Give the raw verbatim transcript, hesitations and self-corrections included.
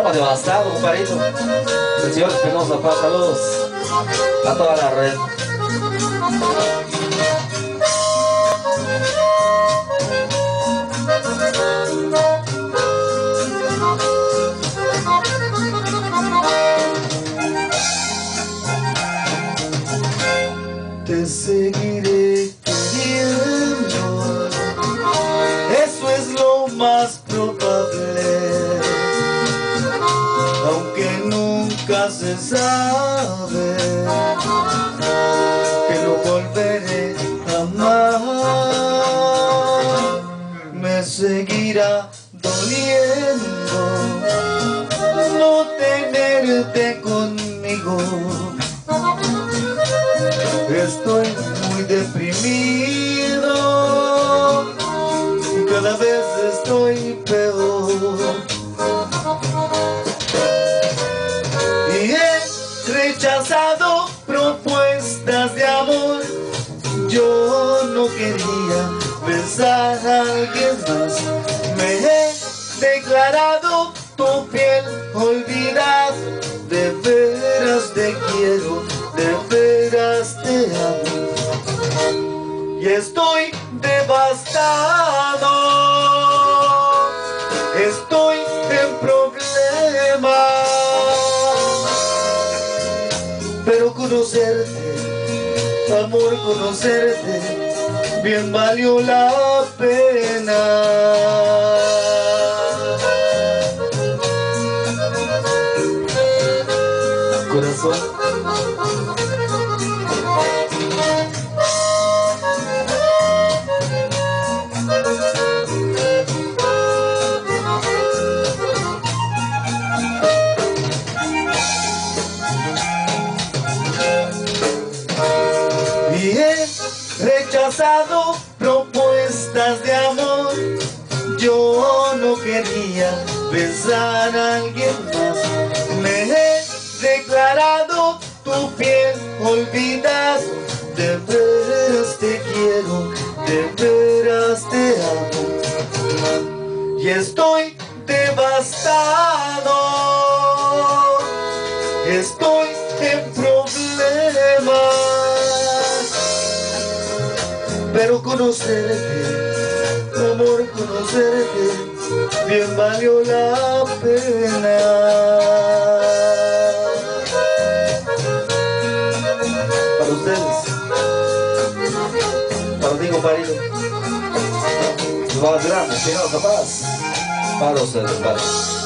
llama Devastado, compadrito. El señor Espinosa Paz, saludos a toda la red. Te seguiré queriendo, eso es lo más probable, aunque nunca se sabe que lo volveré a amar. Me seguirá doliendo no tenerte conmigo. Estoy muy deprimido y cada vez estoy peor. Y he rechazado propuestas de amor. Yo no quería besar a alguien más. Me he declarado tu piel olvidada. De veras te quiero, de veras te amo. Y estoy devastado, estoy en problemas. Pero conocerte, amor, conocerte, bien valió la pena. Corazón, y he rechazado propuestas de amor. Yo no quería besar a alguien más. Me he declarado tu piel olvidada. De veras te quiero, de veras te amo. Y estoy devastado, estoy en problemas. Pero conocerte, amor, conocerte, bien valió la pena. Para ustedes, para ti, compadrito, los más grandes, Espinosa Paz, para ustedes, para